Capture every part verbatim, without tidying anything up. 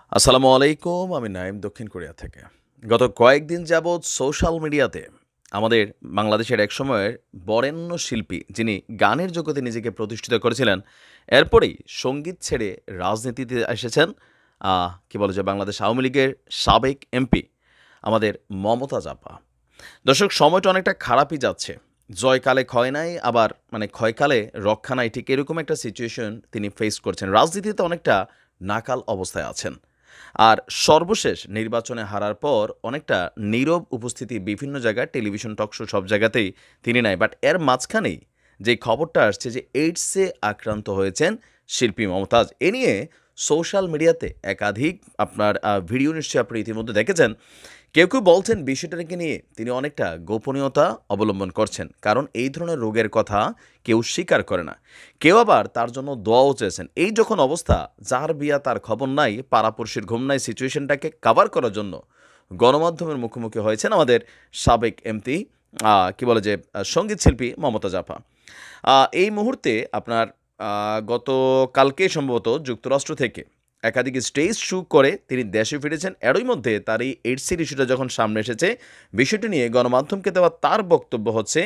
আসসালামু আলাইকুম। আমি নাইম দক্ষিণ কোরিয়া থেকে। গত কয়েকদিন যাবৎ সোশ্যাল মিডিয়াতে আমাদের বাংলাদেশের একসময়ের বরেণ্য শিল্পী যিনি গানের জগতে নিজেকে প্রতিষ্ঠিত করেছিলেন, এরপরেই সঙ্গীত ছেড়ে রাজনীতিতে এসেছেন আ কি বলে যে বাংলাদেশ আওয়ামী লীগের সাবেক এমপি আমাদের মমতাজ আপা। দর্শক সময়টা অনেকটা খারাপই যাচ্ছে। জয়কালে ক্ষয় নাই, আবার মানে ক্ষয়কালে রক্ষা নাই, ঠিক এরকম একটা সিচুয়েশন তিনি ফেস করছেন। রাজনীতিতে অনেকটা নাকাল অবস্থায় আছেন। আর সর্বশেষ নির্বাচনে হারার পর অনেকটা নীরব উপস্থিতি বিভিন্ন জায়গায় টেলিভিশন টক শো সব জায়গাতেই তিনি নাই। বাট এর মাঝখানেই যে খবরটা আসছে যে এইডসে আক্রান্ত হয়েছেন শিল্পী মমতাজ। এ নিয়ে সোশ্যাল মিডিয়াতে একাধিক আপনার আ ভিডিও নিশ্চয়ই আপনি ইতিমধ্যে দেখেছেন। কেউ, কেউ বলছেন বিষয়টাকে নিয়ে তিনি অনেকটা গোপনীয়তা অবলম্বন করছেন। কারণ এই ধরনের রোগের কথা কেউ স্বীকার করে না। কেউ আবার তার জন্য দোয়াও চেয়েছেন। এই যখন অবস্থা, যার বিয়া তার খবর নাই, পাড়াপড়শির ঘুম নাই, সিচুয়েশনটাকে কাভার করার জন্য গণমাধ্যমের মুখোমুখি হয়েছেন আমাদের সাবেক এমপি আ কি বলে যে আ সঙ্গীত শিল্পী মমতাজ আপা। আ এই মুহূর্তে আপনার আ গতকালকে সম্ভবত যুক্তরাষ্ট্র থেকে একাধিক স্টেজ শো করে তিনি দেশে ফিরেছেন। এরই মধ্যে তার এই এইডসের ইস্যুটা যখন সামনে এসেছে, বিষয়টি নিয়ে গণমাধ্যমকে দেওয়া তার বক্তব্য হচ্ছে,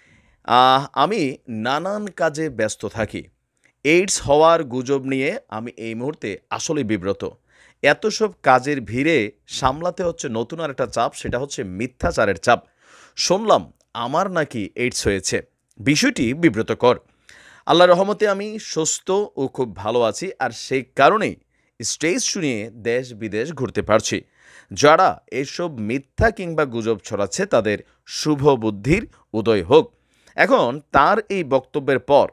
আহ আমি নানান কাজে ব্যস্ত থাকি। এইডস হওয়ার গুজব নিয়ে আমি এই মুহূর্তে আসলেই বিব্রত। এত সব কাজের ভিড়ে সামলাতে হচ্ছে নতুন আরেকটা চাপ, সেটা হচ্ছে মিথ্যাচারের চাপ। শুনলাম আমার নাকি এইডস হয়েছে। বিষয়টি বিব্রতকর। আল্লাহর রহমতে আমি সুস্থ ও খুব ভালো আছি। আর সেই কারণেই স্টেজ শুনিয়ে দেশ বিদেশ ঘুরতে পারছি। যারা এসব মিথ্যা কিংবা গুজব ছড়াচ্ছে তাদের শুভ বুদ্ধির উদয় হোক। এখন তার এই বক্তব্যের পর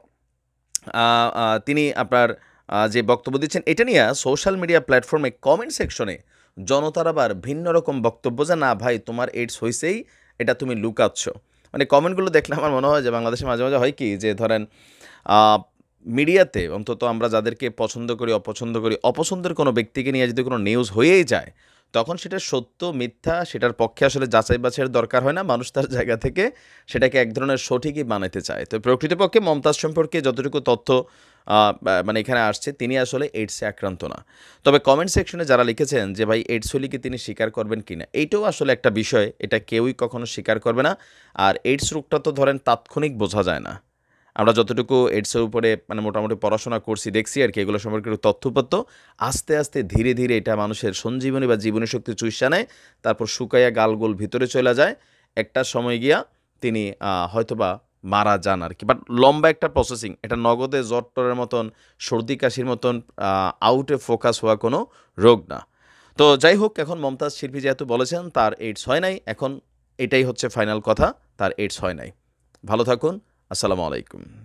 আ আ তিনি আপনার আ যে বক্তব্য দিচ্ছেন এটা নিয়ে সোশ্যাল মিডিয়া প্ল্যাটফর্মে কমেন্ট সেকশনে জনতার আবার ভিন্ন রকম বক্তব্য যে, "না ভাই তোমার এইডস হইছেই, এটা তুমি লুকাচ্ছ।" মানে কমেন্টগুলো দেখলে আমার মনে হয় যে বাংলাদেশে মাঝে, মাঝে হয় কি যে ধরেন আ মিডিয়াতে অন্তত আমরা যাদেরকে পছন্দ করি, অপছন্দ করি, অপছন্দের কোনো ব্যক্তিকে নিয়ে যদি কোনো নিউজ হয়েই যায়, তখন সেটা সত্য, মিথ্যা সেটার পক্ষে আসলে যাচাই-বাছাইয়ের দরকার হয় না। মানুষ তার জায়গা থেকে সেটাকে এক ধরনের সঠিকই বানাইতে চায়। তো প্রকৃতপক্ষে মমতাজ সম্পর্কে যতটুকু তথ্য আ ব্যা মানে এখানে আসছে, তিনি আসলে এইডসে আক্রান্ত না। তবে কমেন্ট সেকশনে যারা লিখেছেন যে ভাই এইডস হলে কি তিনি স্বীকার করবেন কিনা? এইটাও আসলে একটা বিষয়। এটা কেউই কখনো স্বীকার করবে না। আর এইডস রোগটা তো ধরেন তাৎক্ষণিক বোঝা যায় না। আমরা যতটুকু এইডসের উপরে মানে মোটামুটি পড়াশোনা করছি, দেখছি আরকি এগুলো সম্পর্কে একটু তথ্যপত্র। আস্তে, আস্তে ধীরে, ধীরে এটা মানুষের সঞ্জীবনী বা জীবনী শক্তি চুইসা নেয়। তারপর শুকাইয়া গাল-গোল ভিতরে চইলা যায়। একটা সময় গিয়া তিনি আ হয়তোবা মারা যান আরকি। বাট লম্বা একটা প্রসেসিং। এটা নগদে জ্বর-টরের মতন, সর্দি-কাশির মতন আ আউট এ ফোকাস হওয়া কোনো রোগ না। তো যাই হোক, এখন মমতাজ শিল্পী যেহেতু বলেছেন তার এইডস হয় নাই, এখন এটাই হচ্ছে ফাইনাল কথা, তার এইডস হয় নাই। ভালো থাকুন। আসসালামু আলাইকুম।